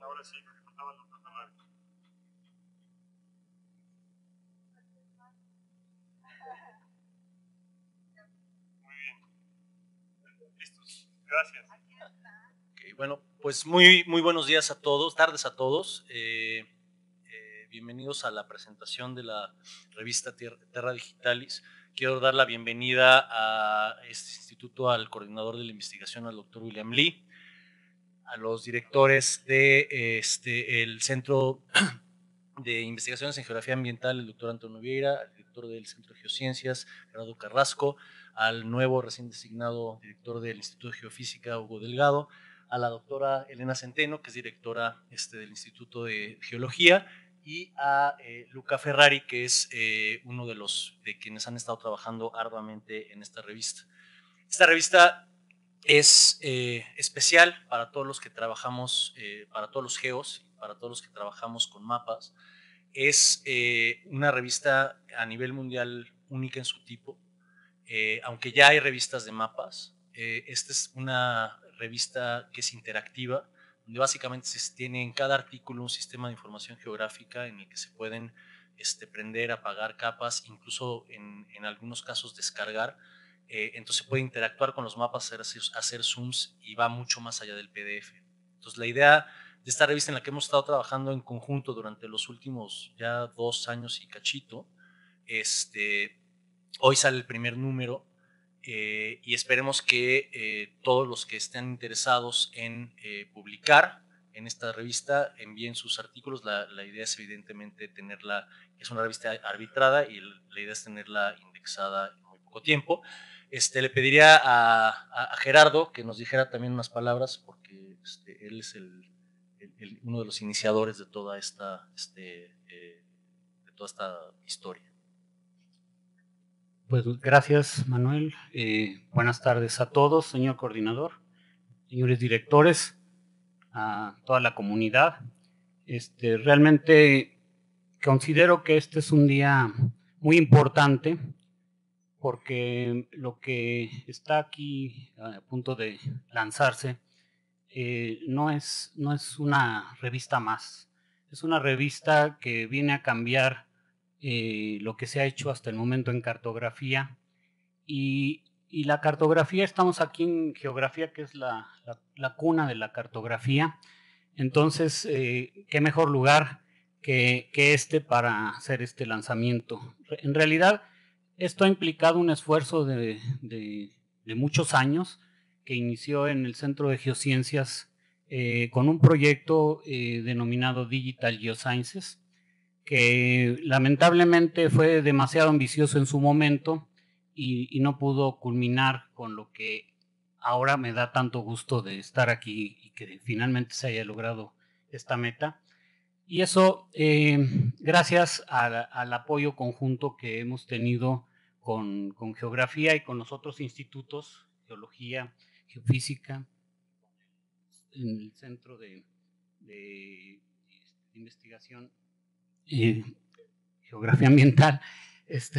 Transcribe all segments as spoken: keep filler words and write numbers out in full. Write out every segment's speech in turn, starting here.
Ahora sí, me faltaba el doctor Ferrari. Muy bien. Listos. Gracias. Okay, bueno, pues muy, muy buenos días a todos, tardes a todos. Eh, eh, bienvenidos a la presentación de la revista Terra Digitalis. Quiero dar la bienvenida a este instituto al coordinador de la investigación, al doctor William Lee, a los directores de este, el Centro de Investigaciones en Geografía Ambiental, el doctor Antonio Vieira, al director del Centro de Geociencias, Gerardo Carrasco, al nuevo recién designado director del Instituto de Geofísica, Hugo Delgado, a la doctora Elena Centeno, que es directora este, del Instituto de Geología, y a eh, Luca Ferrari, que es eh, uno de los de quienes han estado trabajando arduamente en esta revista. Esta revista es eh, especial para todos los que trabajamos, eh, para todos los geos, para todos los que trabajamos con mapas. Es eh, una revista a nivel mundial única en su tipo, eh, aunque ya hay revistas de mapas. Eh, esta es una revista que es interactiva, donde básicamente se tiene en cada artículo un sistema de información geográfica en el que se pueden este, prender, apagar capas, incluso en, en algunos casos descargar. Eh, entonces se puede interactuar con los mapas, hacer, hacer zooms y va mucho más allá del P D F. Entonces la idea de esta revista en la que hemos estado trabajando en conjunto durante los últimos ya dos años y cachito, este, hoy sale el primer número eh, y esperemos que eh, todos los que estén interesados en eh, publicar en esta revista envíen sus artículos. La, la idea es evidentemente tenerla, es una revista arbitrada y la idea es tenerla indexada en muy poco tiempo. Este, le pediría a, a, a Gerardo que nos dijera también unas palabras, porque este, él es el, el, el, uno de los iniciadores de toda esta, este, eh, de toda esta historia. Pues gracias, Manuel. Eh, buenas tardes a todos, señor coordinador, señores directores, a toda la comunidad. Este, realmente considero que este es un día muy importante porque lo que está aquí a punto de lanzarse eh, no es, no es una revista más, es una revista que viene a cambiar eh, lo que se ha hecho hasta el momento en cartografía y, y la cartografía, estamos aquí en geografía, que es la, la, la cuna de la cartografía. Entonces, eh, qué mejor lugar que, que este para hacer este lanzamiento. En realidad, esto ha implicado un esfuerzo de, de, de muchos años que inició en el Centro de Geociencias eh, con un proyecto eh, denominado Digital Geosciences, que lamentablemente fue demasiado ambicioso en su momento y, y no pudo culminar con lo que ahora me da tanto gusto de estar aquí y que finalmente se haya logrado esta meta. Y eso eh, gracias a, al apoyo conjunto que hemos tenido con, con geografía y con los otros institutos, geología, geofísica, en el Centro de, de, de Investigación y Geografía Ambiental, este,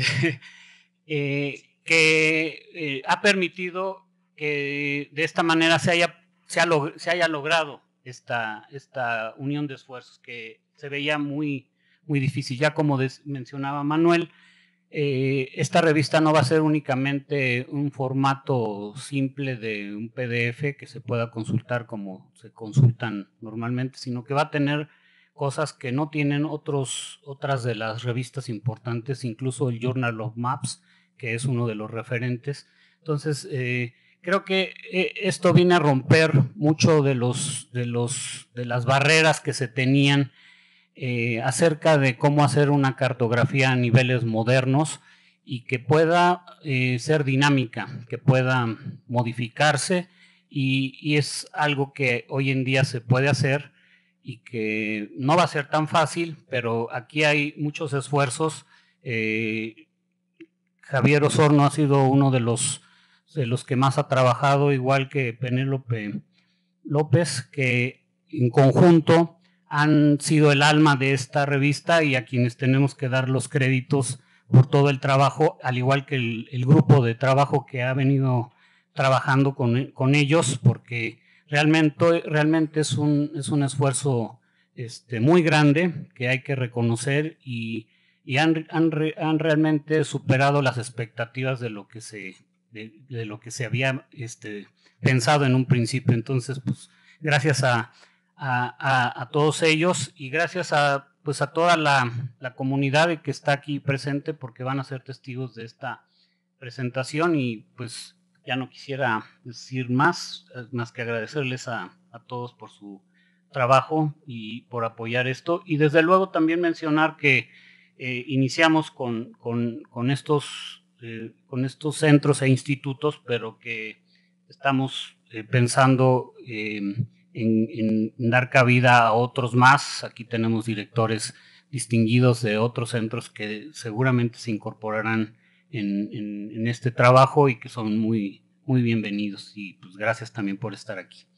eh, que eh, ha permitido que de esta manera se haya, se ha log se haya logrado esta, esta unión de esfuerzos que se veía muy, muy difícil. Ya como mencionaba Manuel, eh, esta revista no va a ser únicamente un formato simple de un P D F que se pueda consultar como se consultan normalmente, sino que va a tener cosas que no tienen otros, otras de las revistas importantes, incluso el Journal of Maps, que es uno de los referentes. Entonces, eh, creo que esto viene a romper mucho de, los, de, los, de las barreras que se tenían eh, acerca de cómo hacer una cartografía a niveles modernos y que pueda eh, ser dinámica, que pueda modificarse y, y es algo que hoy en día se puede hacer y que no va a ser tan fácil, pero aquí hay muchos esfuerzos. Eh, Javier Osorno ha sido uno de los, de los que más ha trabajado, igual que Penélope López, que en conjunto han sido el alma de esta revista y a quienes tenemos que dar los créditos por todo el trabajo, al igual que el, el grupo de trabajo que ha venido trabajando con, con ellos, porque realmente, realmente es, un, es un esfuerzo este, muy grande que hay que reconocer y, y han, han, han realmente superado las expectativas de lo que se, de, de lo que se había este, pensado en un principio. Entonces, pues, gracias a, a, a, a todos ellos y gracias a, pues, a toda la, la comunidad que está aquí presente, porque van a ser testigos de esta presentación y pues ya no quisiera decir más, más que agradecerles a, a todos por su trabajo y por apoyar esto. Y desde luego también mencionar que eh, iniciamos con, con, con, estos, eh, con estos centros e institutos, pero que estamos eh, pensando eh, en, en dar cabida a otros más. Aquí tenemos directores distinguidos de otros centros que seguramente se incorporarán En, en, en este trabajo y que son muy, muy bienvenidos y pues gracias también por estar aquí.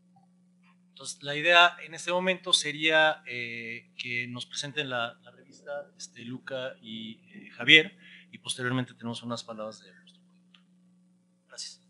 Entonces la idea en este momento sería eh, que nos presenten la, la revista este, Luca y eh, Javier y posteriormente tenemos unas palabras de nuestro productor. Gracias.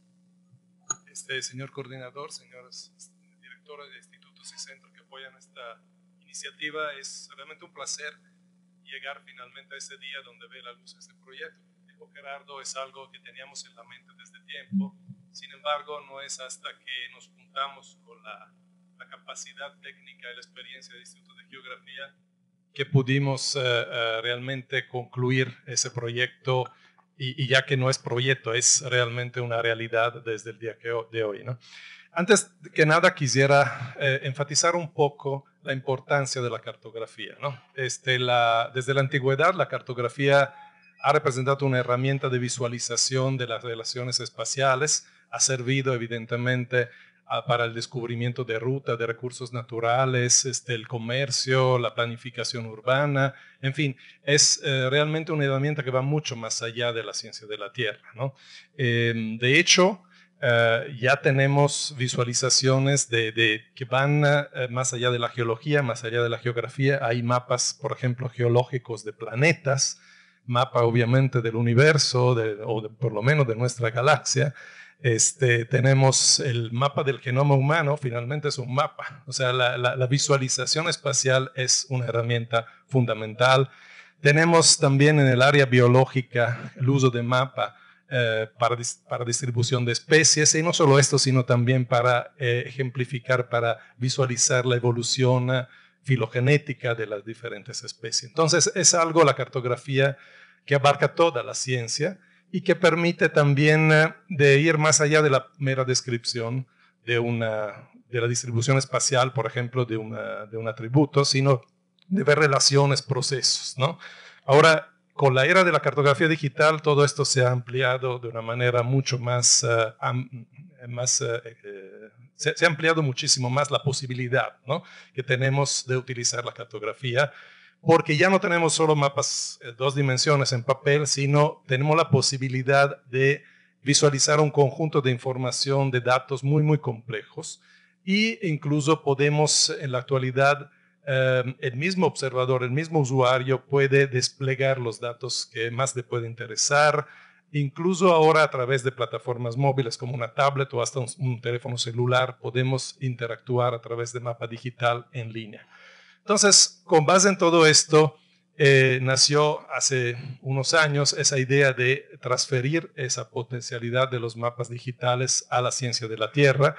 Este, señor coordinador, señores directores de institutos y centros que apoyan esta iniciativa, es realmente un placer llegar finalmente a ese día donde ve la luz este proyecto. Gerardo, es algo que teníamos en la mente desde tiempo, sin embargo no es hasta que nos juntamos con la, la capacidad técnica y la experiencia del Instituto de Geografía que pudimos uh, uh, realmente concluir ese proyecto y, y ya que no es proyecto, es realmente una realidad desde el día que, de hoy, ¿no? Antes que nada quisiera eh, enfatizar un poco la importancia de la cartografía, ¿no? Este, la, desde la antigüedad la cartografía ha representado una herramienta de visualización de las relaciones espaciales, ha servido evidentemente a, para el descubrimiento de rutas, de recursos naturales, este, el comercio, la planificación urbana, en fin, es eh, realmente una herramienta que va mucho más allá de la ciencia de la Tierra, ¿no? Eh, de hecho, eh, ya tenemos visualizaciones de, de, que van eh, más allá de la geología, más allá de la geografía. Hay mapas, por ejemplo, geológicos de planetas, mapa obviamente del universo, de, o de, por lo menos de nuestra galaxia. Este, tenemos el mapa del genoma humano, finalmente es un mapa. O sea, la, la, la visualización espacial es una herramienta fundamental. Tenemos también en el área biológica el uso de mapa eh, para, para distribución de especies, y no solo esto, sino también para eh, ejemplificar, para visualizar la evolución eh, filogenética de las diferentes especies. Entonces es algo, la cartografía, que abarca toda la ciencia y que permite también uh, de ir más allá de la mera descripción de, una, de la distribución espacial, por ejemplo, de, una, de un atributo, sino de ver relaciones, procesos, ¿no? Ahora, con la era de la cartografía digital, todo esto se ha ampliado de una manera mucho más, uh, am, más uh, eh, se, se ha ampliado muchísimo más la posibilidad, ¿no?, que tenemos de utilizar la cartografía, porque ya no tenemos solo mapas de dos dimensiones en papel, sino tenemos la posibilidad de visualizar un conjunto de información, de datos muy, muy complejos, e incluso podemos en la actualidad, eh, el mismo observador, el mismo usuario puede desplegar los datos que más le puede interesar, incluso ahora a través de plataformas móviles como una tablet o hasta un, un teléfono celular podemos interactuar a través de mapa digital en línea. Entonces, con base en todo esto, eh, nació hace unos años esa idea de transferir esa potencialidad de los mapas digitales a la ciencia de la Tierra.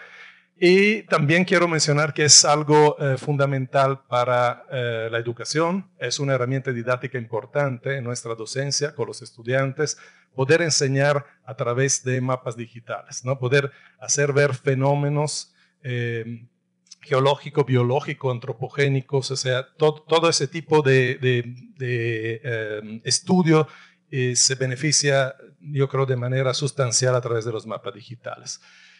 Y también quiero mencionar que es algo eh, fundamental para eh, la educación, es una herramienta didáctica importante en nuestra docencia con los estudiantes, poder enseñar a través de mapas digitales, ¿no? Poder hacer ver fenómenos eh, geológico, biológico, antropogénicos, o sea, todo, todo ese tipo de, de, de eh, estudio eh, se beneficia, yo creo, de manera sustancial a través de los mapas digitales.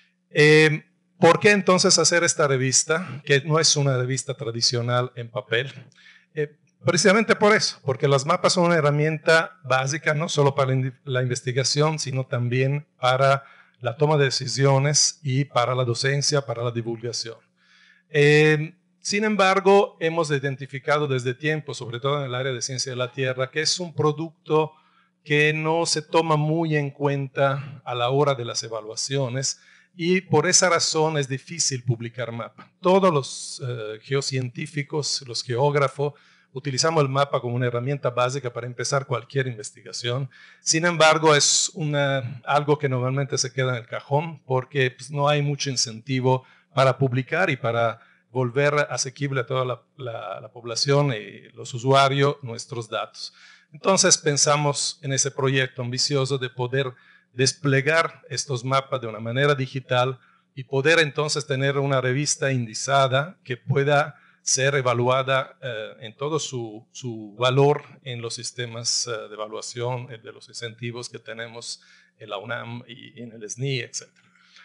Eh, ¿Por qué entonces hacer esta revista, que no es una revista tradicional en papel? Eh, precisamente por eso, porque los mapas son una herramienta básica no solo para la investigación, sino también para la toma de decisiones y para la docencia, para la divulgación. Eh, sin embargo, hemos identificado desde tiempo, sobre todo en el área de ciencia de la Tierra, que es un producto que no se toma muy en cuenta a la hora de las evaluaciones y por esa razón es difícil publicar mapa. Todos los uh, geocientíficos, los geógrafos, utilizamos el mapa como una herramienta básica para empezar cualquier investigación. Sin embargo, es una, algo que normalmente se queda en el cajón porque pues, no hay mucho incentivo para publicar y para volver asequible a toda la, la, la población y los usuarios nuestros datos. Entonces pensamos en ese proyecto ambicioso de poder desplegar estos mapas de una manera digital y poder entonces tener una revista indizada que pueda ser evaluada eh, en todo su, su valor en los sistemas eh, de evaluación, eh, de los incentivos que tenemos en la UNAM y en el S N I, etcétera.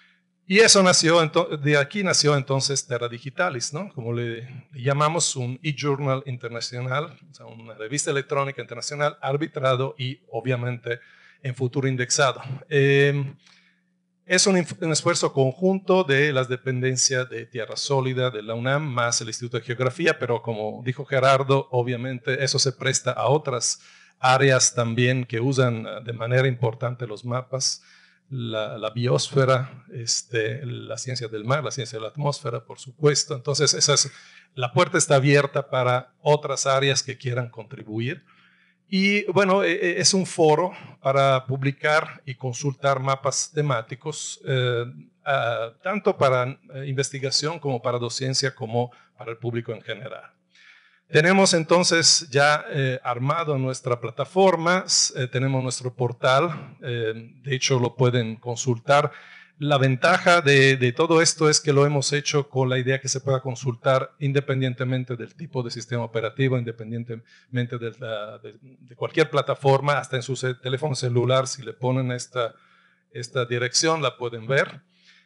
Y eso nació, de aquí nació entonces Terra Digitalis, ¿no? Como le, le llamamos un e-journal internacional, o sea, una revista electrónica internacional arbitrado y obviamente en futuro indexado. Eh, es un, un esfuerzo conjunto de las dependencias de Tierra Sólida, de la UNAM, más el Instituto de Geografía, pero como dijo Gerardo, obviamente eso se presta a otras áreas también que usan de manera importante los mapas. La, la biosfera, este, la ciencia del mar, la ciencia de la atmósfera, por supuesto. Entonces, esa es, la puerta está abierta para otras áreas que quieran contribuir. Y bueno, es un foro para publicar y consultar mapas temáticos, eh, uh, tanto para investigación como para docencia, como para el público en general. Tenemos entonces ya eh, armado nuestra plataforma, eh, tenemos nuestro portal, eh, de hecho lo pueden consultar. La ventaja de, de todo esto es que lo hemos hecho con la idea que se pueda consultar independientemente del tipo de sistema operativo, independientemente de, la, de, de cualquier plataforma, hasta en su teléfono celular, si le ponen esta, esta dirección la pueden ver.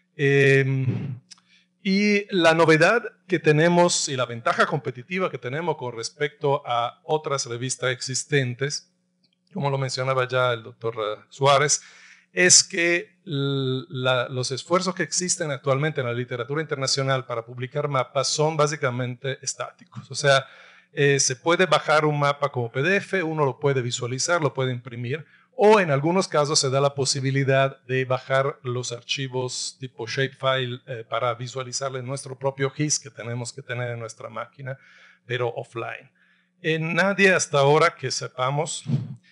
Eh, Y la novedad que tenemos y la ventaja competitiva que tenemos con respecto a otras revistas existentes, como lo mencionaba ya el doctor Suárez, es que la, los esfuerzos que existen actualmente en la literatura internacional para publicar mapas son básicamente estáticos. O sea, eh, se puede bajar un mapa como P D F, uno lo puede visualizar, lo puede imprimir, o en algunos casos se da la posibilidad de bajar los archivos tipo shapefile eh, para visualizarle en nuestro propio G I S que tenemos que tener en nuestra máquina, pero offline. Eh, nadie hasta ahora que sepamos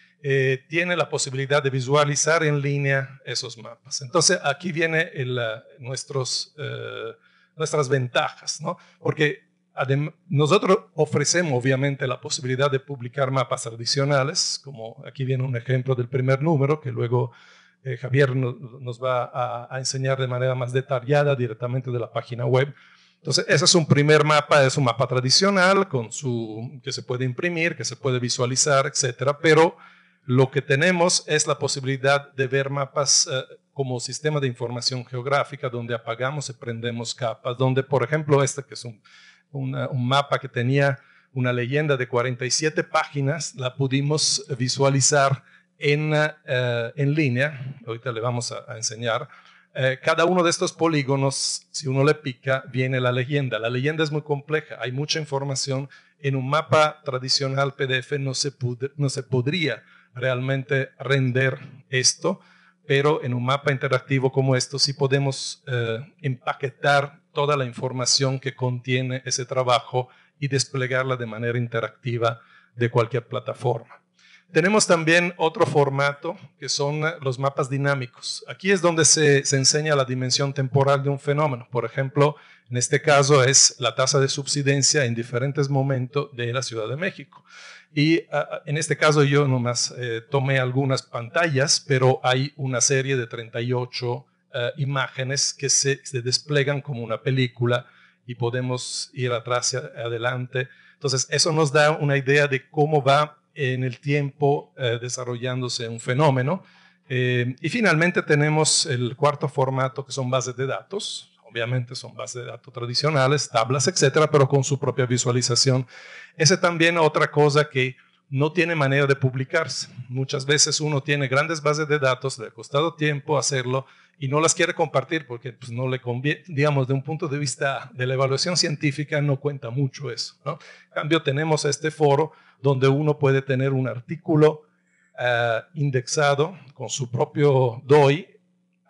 eh, tiene la posibilidad de visualizar en línea esos mapas. Entonces aquí vienen nuestros, eh, nuestras ventajas, ¿no? Porque nosotros ofrecemos obviamente la posibilidad de publicar mapas tradicionales, como aquí viene un ejemplo del primer número, que luego eh, Javier no, nos va a, a enseñar de manera más detallada directamente de la página web. Entonces, ese es un primer mapa, es un mapa tradicional con su, que se puede imprimir, que se puede visualizar, etcétera, pero lo que tenemos es la posibilidad de ver mapas eh, como sistema de información geográfica, donde apagamos y prendemos capas, donde, por ejemplo, este que es un Una, un mapa que tenía una leyenda de cuarenta y siete páginas, la pudimos visualizar en, uh, en línea, ahorita le vamos a, a enseñar. Uh, cada uno de estos polígonos, si uno le pica, viene la leyenda. La leyenda es muy compleja, hay mucha información. En un mapa tradicional P D F no se, pude, no se podría realmente render esto, pero en un mapa interactivo como esto sí podemos uh, empaquetar toda la información que contiene ese trabajo y desplegarla de manera interactiva de cualquier plataforma. Tenemos también otro formato que son los mapas dinámicos. Aquí es donde se, se enseña la dimensión temporal de un fenómeno. Por ejemplo, en este caso es la tasa de subsidencia en diferentes momentos de la Ciudad de México. Y uh, en este caso yo nomás eh, tomé algunas pantallas, pero hay una serie de treinta y ocho Uh, imágenes que se, se desplegan como una película y podemos ir atrás y adelante. Entonces, eso nos da una idea de cómo va en el tiempo uh, desarrollándose un fenómeno. Eh, y finalmente tenemos el cuarto formato, que son bases de datos. Obviamente son bases de datos tradicionales, tablas, etcétera, pero con su propia visualización. Esa también es otra cosa que no tiene manera de publicarse. Muchas veces uno tiene grandes bases de datos, le ha costado tiempo hacerlo y no las quiere compartir porque pues, no le conviene, digamos, de un punto de vista de la evaluación científica no cuenta mucho eso, ¿no? En cambio, tenemos este foro donde uno puede tener un artículo uh, indexado con su propio D O I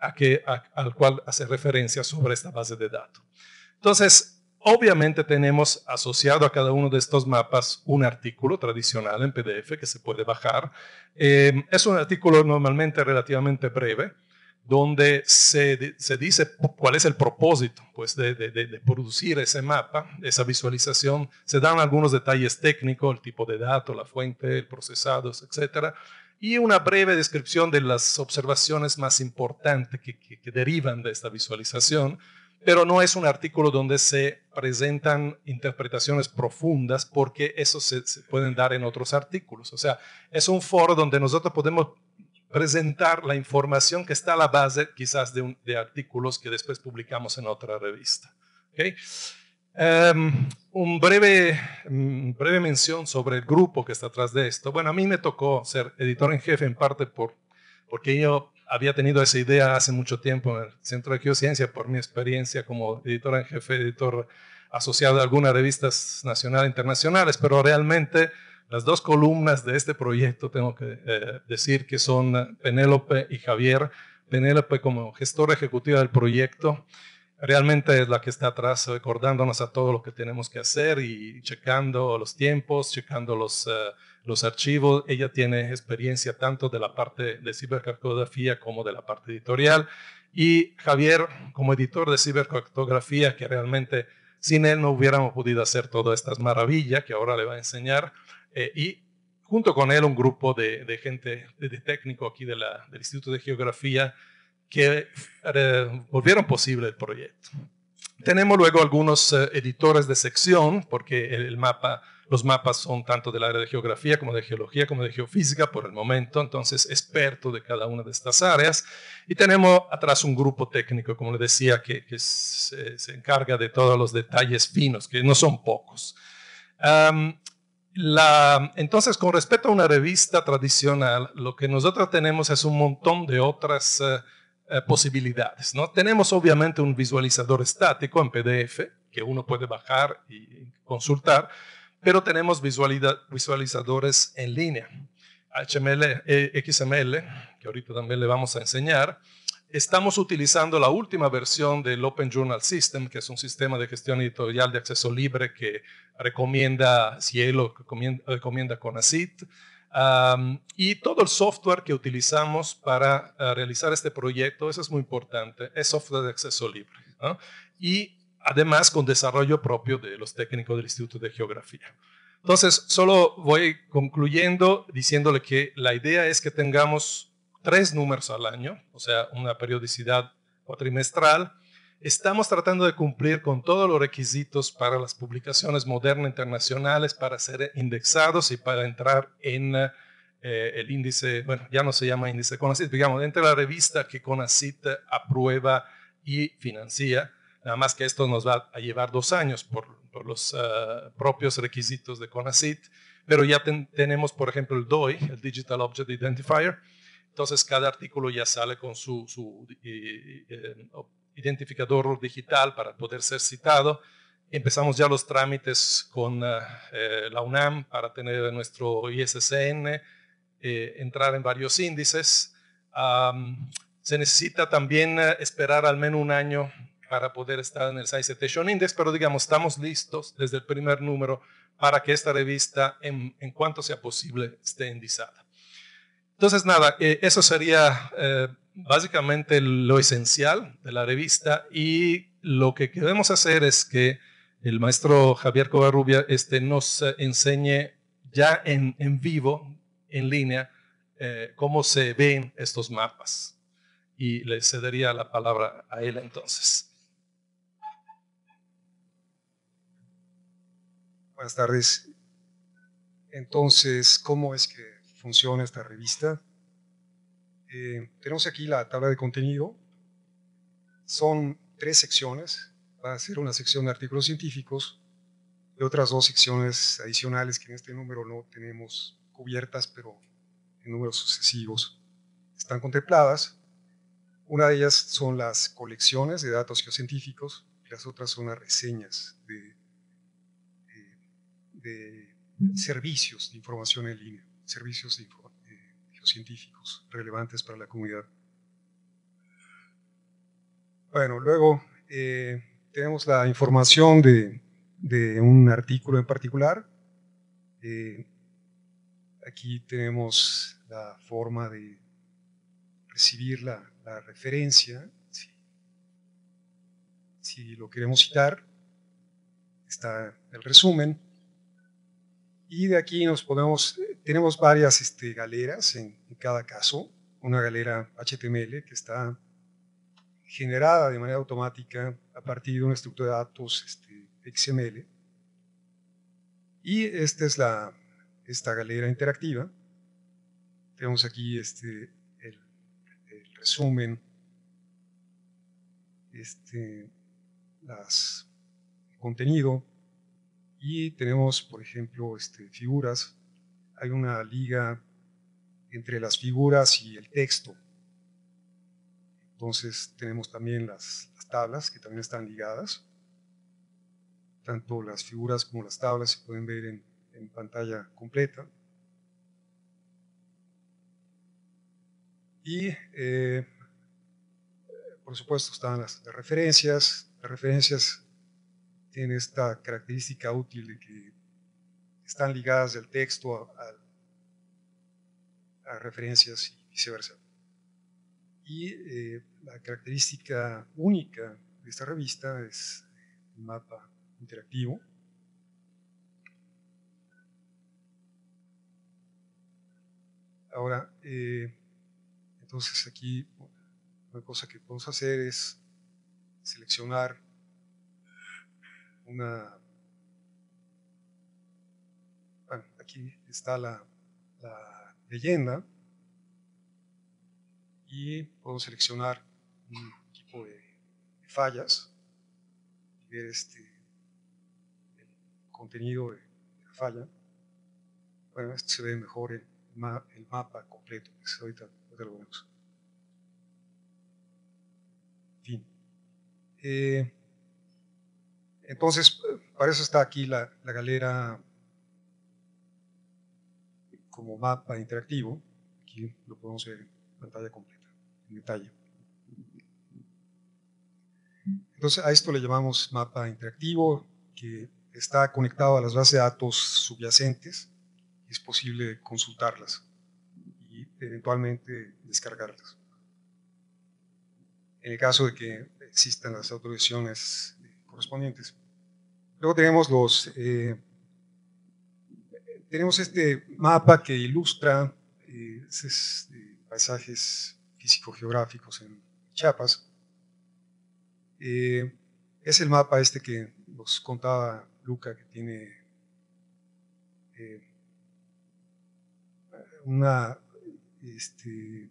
a que, a, al cual hace referencia sobre esta base de datos. Entonces, obviamente tenemos asociado a cada uno de estos mapas un artículo tradicional en P D F que se puede bajar. Eh, es un artículo normalmente relativamente breve, donde se, se dice cuál es el propósito pues, de, de, de producir ese mapa, esa visualización. Se dan algunos detalles técnicos, el tipo de datos, la fuente, el procesado, etcétera, y una breve descripción de las observaciones más importantes que, que, que derivan de esta visualización, pero no es un artículo donde se presentan interpretaciones profundas, porque eso se, se pueden dar en otros artículos. O sea, es un foro donde nosotros podemos presentar la información que está a la base quizás de, un, de artículos que después publicamos en otra revista. ¿Okay? Um, un breve, um, breve mención sobre el grupo que está atrás de esto. Bueno, a mí me tocó ser editor en jefe en parte por, porque yo había tenido esa idea hace mucho tiempo en el Centro de Geociencia por mi experiencia como editor en jefe, editor asociado a algunas revistas nacionales e internacionales, pero realmente las dos columnas de este proyecto tengo que eh, decir que son Penélope y Javier. Penélope como gestora ejecutiva del proyecto, realmente es la que está atrás recordándonos a todo lo que tenemos que hacer y checando los tiempos, checando los, uh, los archivos. Ella tiene experiencia tanto de la parte de cibercartografía como de la parte editorial. Y Javier como editor de cibercartografía, que realmente sin él no hubiéramos podido hacer todas estas maravillas que ahora le va a enseñar. Eh, y junto con él un grupo de, de gente, de, de técnico aquí de la, del Instituto de Geografía que eh, volvieron posible el proyecto. Tenemos luego algunos eh, editores de sección, porque el mapa, los mapas son tanto del área de geografía como de geología como de geofísica por el momento, entonces expertos de cada una de estas áreas. Y tenemos atrás un grupo técnico, como les decía, que, que se, se encarga de todos los detalles finos, que no son pocos. Um, La, entonces, con respecto a una revista tradicional, lo que nosotros tenemos es un montón de otras uh, uh, posibilidades, ¿no? Tenemos obviamente un visualizador estático en P D F que uno puede bajar y consultar, pero tenemos visualizadores en línea, H M L, X M L, que ahorita también le vamos a enseñar. Estamos utilizando la última versión del Open Journal System, que es un sistema de gestión editorial de acceso libre que recomienda Cielo, que recomienda CONACYT. Um, y todo el software que utilizamos para uh, realizar este proyecto, eso es muy importante, es software de acceso libre, ¿no? Y además con desarrollo propio de los técnicos del Instituto de Geografía. Entonces, solo voy concluyendo diciéndole que la idea es que tengamos tres números al año, o sea, una periodicidad cuatrimestral. Estamos tratando de cumplir con todos los requisitos para las publicaciones modernas internacionales, para ser indexados y para entrar en eh, el índice, bueno, ya no se llama índice CONACYT, digamos, entre la revista que CONACYT aprueba y financia, nada más que esto nos va a llevar dos años por, por los uh, propios requisitos de CONACYT, pero ya ten, tenemos, por ejemplo, el D O I, el Digital Object Identifier. Entonces, cada artículo ya sale con su, su eh, eh, identificador digital para poder ser citado. Empezamos ya los trámites con uh, eh, la UNAM para tener nuestro I S S N, eh, entrar en varios índices. Um, se necesita también uh, esperar al menos un año para poder estar en el Science Citation Index, pero digamos, estamos listos desde el primer número para que esta revista, en, en cuanto sea posible, esté indexada. Entonces, nada, eh, eso sería eh, básicamente lo esencial de la revista, y lo que queremos hacer es que el maestro Javier Covarrubia este, nos eh, enseñe ya en, en vivo, en línea, eh, cómo se ven estos mapas. Y le cedería la palabra a él entonces. Buenas tardes. Entonces, ¿cómo es que funciona esta revista? Eh, tenemos aquí la tabla de contenido. Son tres secciones. Va a ser una sección de artículos científicos y otras dos secciones adicionales que en este número no tenemos cubiertas, pero en números sucesivos están contempladas. Una de ellas son las colecciones de datos geocientíficos y las otras son las reseñas de, de, de servicios de información en línea, servicios de, de geocientíficos relevantes para la comunidad. Bueno, luego eh, tenemos la información de, de un artículo en particular. Eh, aquí tenemos la forma de recibir la, la referencia. Si, si lo queremos citar, está el resumen. Y de aquí nos podemos, tenemos varias este, galeras en, en cada caso. Una galera H T M L que está generada de manera automática a partir de una estructura de datos este, X M L. Y esta es la, esta galera interactiva. Tenemos aquí este, el, el resumen, este, las, el contenido, y tenemos, por ejemplo, este, figuras. Hay una liga entre las figuras y el texto. Entonces tenemos también las, las tablas que también están ligadas. Tanto las figuras como las tablas se pueden ver en, en pantalla completa. Y eh, por supuesto están las, las referencias. Las referencias tienen esta característica útil de que están ligadas del texto a, a, a referencias y viceversa. Y eh, la característica única de esta revista es el mapa interactivo. Ahora, eh, entonces aquí una cosa que podemos hacer es seleccionar una... Bueno, aquí está la, la leyenda y podemos seleccionar un tipo de, de fallas y ver este, el contenido de, de la falla. Bueno, esto se ve mejor en ma, el mapa completo, pues ahorita, ahorita lo vemos. En fin. Eh, entonces, para eso está aquí la, la galera como mapa interactivo. Aquí lo podemos ver en pantalla completa, en detalle. Entonces, a esto le llamamos mapa interactivo, que está conectado a las bases de datos subyacentes. Es posible consultarlas y eventualmente descargarlas. En el caso de que existan las autorizaciones correspondientes. Luego tenemos los eh, tenemos este mapa que ilustra eh, esos, eh, paisajes físico-geográficos en Chiapas. Eh, es el mapa este que nos contaba Luca, que tiene eh, una este,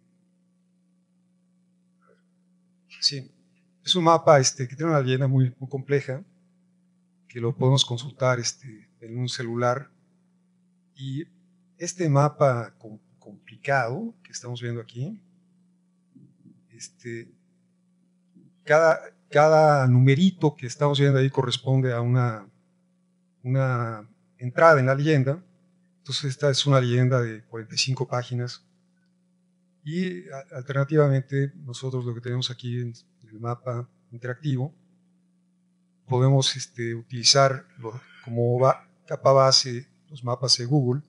sí, es un mapa este, que tiene una leyenda muy, muy compleja, que lo podemos consultar este, en un celular. Y este mapa com complicado que estamos viendo aquí, este, cada, cada numerito que estamos viendo ahí corresponde a una, una entrada en la leyenda. Entonces esta es una leyenda de cuarenta y cinco páginas. Y a, alternativamente nosotros lo que tenemos aquí en el mapa interactivo, podemos este, utilizar lo, como va, capa base los mapas de Google,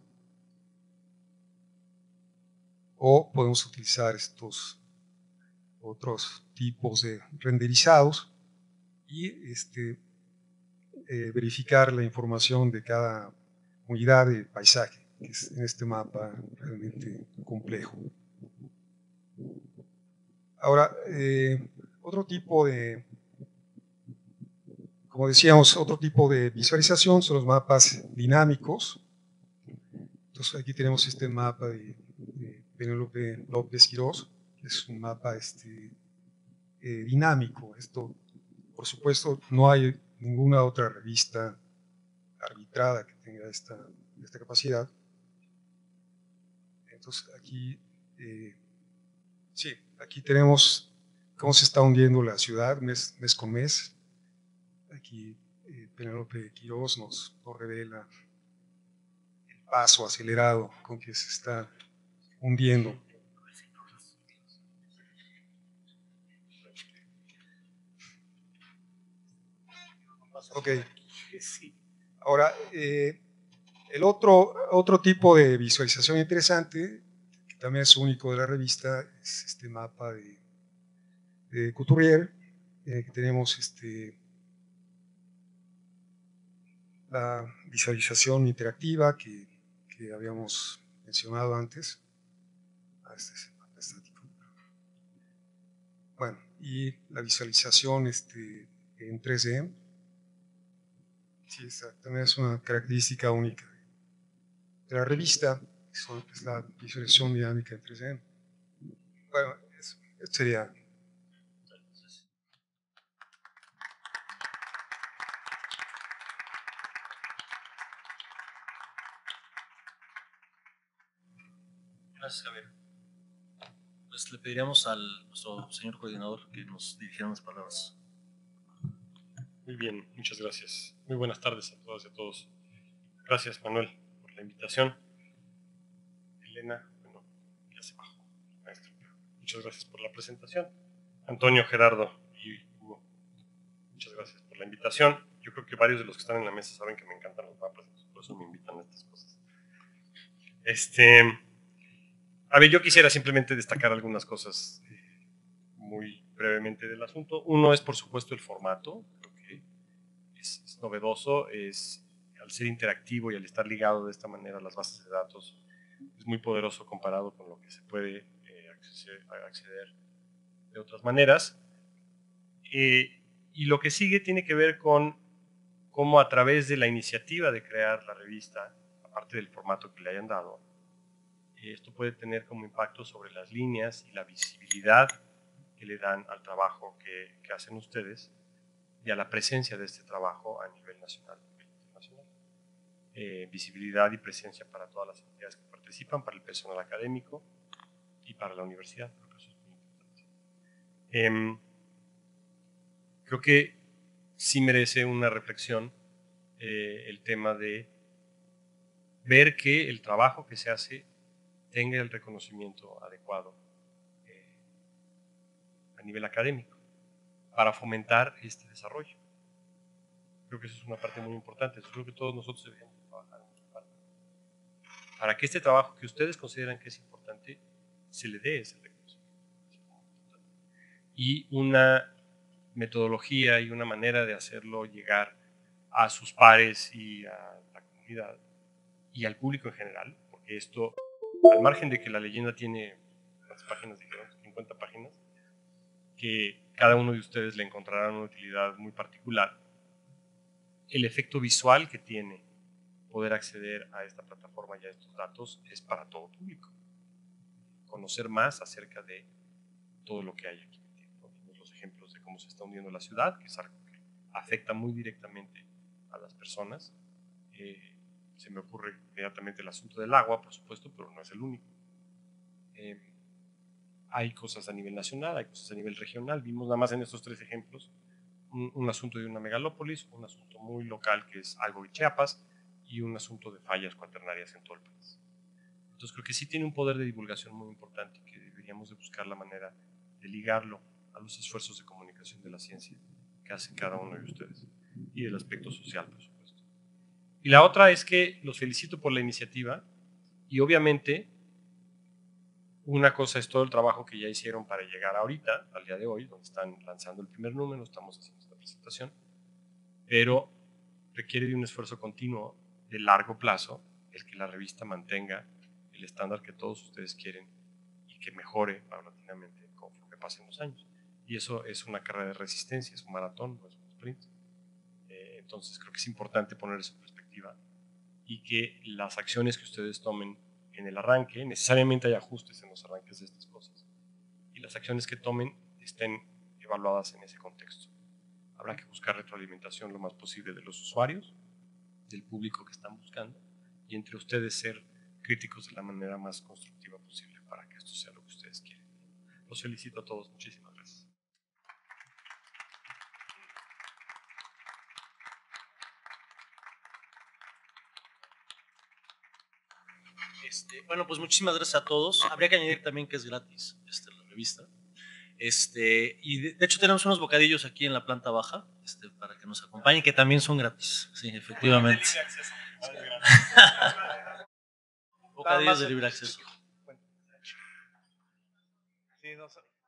o podemos utilizar estos otros tipos de renderizados y este, eh, verificar la información de cada unidad de paisaje, que es en este mapa realmente complejo. Ahora, eh, otro tipo de, como decíamos, otro tipo de visualización son los mapas dinámicos. Entonces aquí tenemos este mapa de, de Penélope López Quirós, que es un mapa este, eh, dinámico. Esto, por supuesto, no hay ninguna otra revista arbitrada que tenga esta, esta capacidad. Entonces aquí, eh, sí, aquí tenemos cómo se está hundiendo la ciudad mes, mes con mes. Aquí eh, Penélope Quirós nos, nos revela el paso acelerado con que se está hundiendo. Ok. Sí. Ahora, eh, el otro, otro tipo de visualización interesante, que también es único de la revista, es este mapa de, de Couturier, eh, que tenemos este, la visualización interactiva que, que habíamos mencionado antes. Ah, este es el mapa estático. Bueno, y la visualización este, en tres D. Sí, esa también es una característica única de la revista, que es la visualización dinámica en tres D. Bueno, eso, eso sería. Gracias, Javier. Pues le pediríamos al nuestro señor coordinador que nos dirigiera unas palabras. Muy bien, muchas gracias. Muy buenas tardes a todas y a todos. Gracias, Manuel, por la invitación. Elena, bueno, ya se bajó, maestro. Muchas gracias por la presentación. Antonio, Gerardo y Hugo, muchas gracias por la invitación. Yo creo que varios de los que están en la mesa saben que me encantan los mapas, por eso me invitan a estas cosas. Este, a ver, yo quisiera simplemente destacar algunas cosas eh, muy brevemente del asunto. Uno es, por supuesto, el formato. Creo que es, es novedoso, es, al ser interactivo y al estar ligado de esta manera a las bases de datos, es muy poderoso comparado con lo que se puede eh, acceder, acceder de otras maneras. Eh, y lo que sigue tiene que ver con cómo a través de la iniciativa de crear la revista, aparte del formato que le hayan dado, eh, esto puede tener como impacto sobre las líneas y la visibilidad que le dan al trabajo que, que hacen ustedes y a la presencia de este trabajo a nivel nacional e internacional. Eh, visibilidad y presencia para todas las entidades que participan, para el personal académico y para la universidad. Creo que eso es muy importante. Eh, creo que sí merece una reflexión eh, el tema de ver que el trabajo que se hace tenga el reconocimiento adecuado eh, a nivel académico para fomentar este desarrollo. Creo que eso es una parte muy importante. Yo creo que todos nosotros deberíamos trabajar en esta parte para que este trabajo que ustedes consideran que es importante se le dé ese reconocimiento. Y una metodología y una manera de hacerlo llegar a sus pares y a la comunidad y al público en general, porque esto, al margen de que la leyenda tiene, ¿cuántas páginas dijeron? cincuenta páginas, que cada uno de ustedes le encontrará una utilidad muy particular. El efecto visual que tiene poder acceder a esta plataforma y a estos datos es para todo público. Conocer más acerca de todo lo que hay aquí. Vimos los ejemplos de cómo se está hundiendo la ciudad, que es algo que afecta muy directamente a las personas. Eh, se me ocurre inmediatamente el asunto del agua, por supuesto, pero no es el único. Eh, hay cosas a nivel nacional, hay cosas a nivel regional. Vimos nada más en estos tres ejemplos un, un asunto de una megalópolis, un asunto muy local que es algo de Chiapas y un asunto de fallas cuaternarias en todo el país. Entonces creo que sí tiene un poder de divulgación muy importante y que deberíamos de buscar la manera de ligarlo a los esfuerzos de comunicación de la ciencia que hacen cada uno de ustedes y del aspecto social, por supuesto. Y la otra es que los felicito por la iniciativa y obviamente una cosa es todo el trabajo que ya hicieron para llegar ahorita, al día de hoy, donde están lanzando el primer número, estamos haciendo esta presentación, pero requiere de un esfuerzo continuo de largo plazo el que la revista mantenga el estándar que todos ustedes quieren y que mejore paulatinamente conforme pasen los años. Y eso es una carrera de resistencia, es un maratón, no es un sprint. Eh, entonces creo que es importante poner eso en perspectiva y que las acciones que ustedes tomen en el arranque, necesariamente hay ajustes en los arranques de estas cosas, y las acciones que tomen estén evaluadas en ese contexto. Habrá que buscar retroalimentación lo más posible de los usuarios, del público que están buscando, y entre ustedes ser críticos de la manera más constructiva posible para que esto sea lo que ustedes quieren. Los felicito a todos, muchísimas gracias. Este, bueno, pues muchísimas gracias a todos. Habría que añadir también que es gratis este, la revista. Este, y de, de hecho tenemos unos bocadillos aquí en la planta baja. este, para que nos acompañen, que también son gratis. Sí, efectivamente. Bocadillos de libre acceso. Sí, no sé.